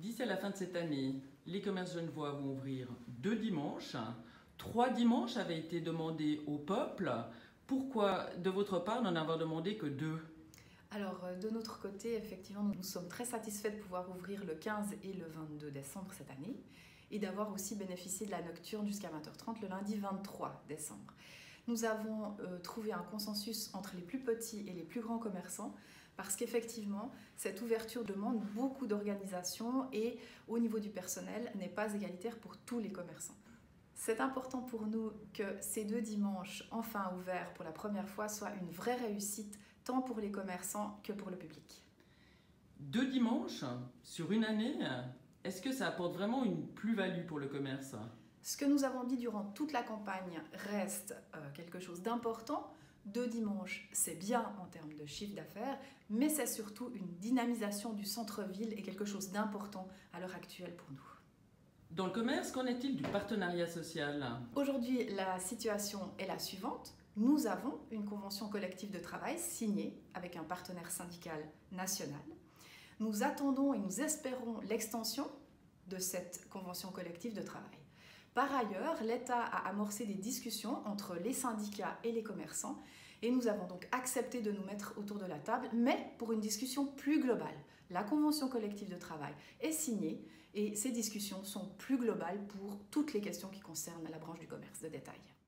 D'ici à la fin de cette année, les commerces genevois vont ouvrir 2 dimanches. 3 dimanches avaient été demandés au peuple. Pourquoi, de votre part, n'en avoir demandé que 2? Alors, de notre côté, effectivement, nous sommes très satisfaits de pouvoir ouvrir le 15 et le 22 décembre cette année et d'avoir aussi bénéficié de la nocturne jusqu'à 20h30 le lundi 23 décembre. Nous avons trouvé un consensus entre les plus petits et les plus grands commerçants parce qu'effectivement, cette ouverture demande beaucoup d'organisation et au niveau du personnel n'est pas égalitaire pour tous les commerçants. C'est important pour nous que ces 2 dimanches enfin ouverts pour la première fois soient une vraie réussite tant pour les commerçants que pour le public. 2 dimanches sur une année, est-ce que ça apporte vraiment une plus-value pour le commerce? Ce que nous avons dit durant toute la campagne reste quelque chose d'important. 2 dimanches, c'est bien en termes de chiffre d'affaires, mais c'est surtout une dynamisation du centre-ville et quelque chose d'important à l'heure actuelle pour nous. Dans le commerce, qu'en est-il du partenariat social? Aujourd'hui, la situation est la suivante. Nous avons une convention collective de travail signée avec un partenaire syndical national. Nous attendons et nous espérons l'extension de cette convention collective de travail. Par ailleurs, l'État a amorcé des discussions entre les syndicats et les commerçants et nous avons donc accepté de nous mettre autour de la table, mais pour une discussion plus globale. La convention collective de travail est signée et ces discussions sont plus globales pour toutes les questions qui concernent la branche du commerce de détail.